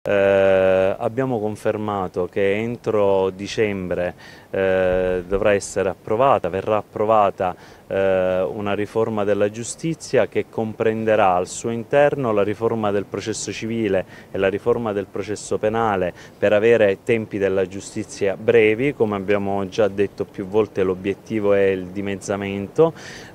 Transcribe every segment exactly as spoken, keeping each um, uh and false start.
Eh, abbiamo confermato che entro dicembre eh, dovrà essere approvata, verrà approvata eh, una riforma della giustizia che comprenderà al suo interno la riforma del processo civile e la riforma del processo penale per avere tempi della giustizia brevi. Come abbiamo già detto più volte, l'obiettivo è il dimezzamento.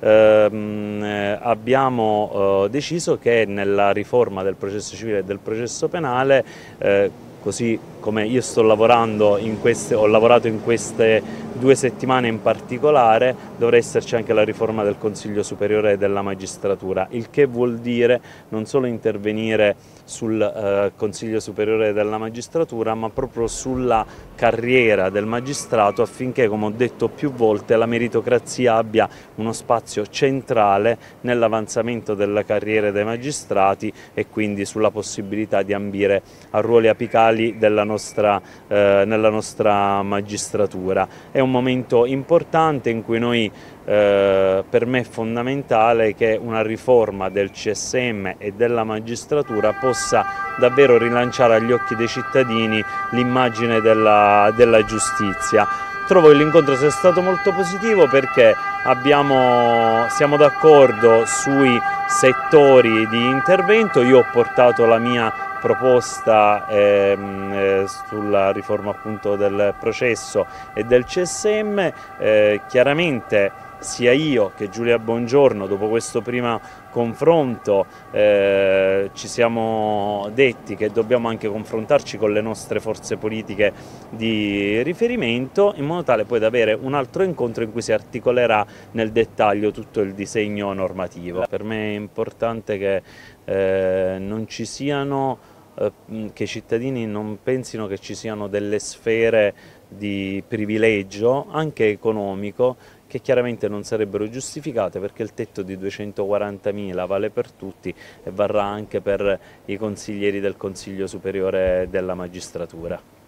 Ehm, eh, abbiamo eh, deciso che nella riforma del processo civile e del processo penale, eh, così come io sto lavorando in queste, ho lavorato in queste due settimane in particolare, dovrà esserci anche la riforma del Consiglio Superiore della Magistratura, il che vuol dire non solo intervenire sul eh, Consiglio Superiore della Magistratura, ma proprio sulla carriera del magistrato, affinché, come ho detto più volte, la meritocrazia abbia uno spazio centrale nell'avanzamento della carriera dei magistrati e quindi sulla possibilità di ambire a ruoli apicali della nostra, eh, nella nostra magistratura. È un momento importante in cui noi, eh, per me è fondamentale che una riforma del C S M e della magistratura possa davvero rilanciare agli occhi dei cittadini l'immagine della, della giustizia. Trovo che l'incontro sia stato molto positivo perché abbiamo, siamo d'accordo sui settori di intervento. Io ho portato la mia proposta ehm, eh, sulla riforma appunto del processo e del C S M. Eh, chiaramente sia io che Giulia Bongiorno, dopo questo primo confronto, eh, ci siamo detti che dobbiamo anche confrontarci con le nostre forze politiche di riferimento, in modo tale poi da avere un altro incontro in cui si articolerà nel dettaglio tutto il disegno normativo. Per me è importante che eh, non ci siano che i cittadini non pensino che ci siano delle sfere di privilegio, anche economico, che chiaramente non sarebbero giustificate, perché il tetto di duecentoquarantamila vale per tutti e varrà anche per i consiglieri del Consiglio Superiore della Magistratura.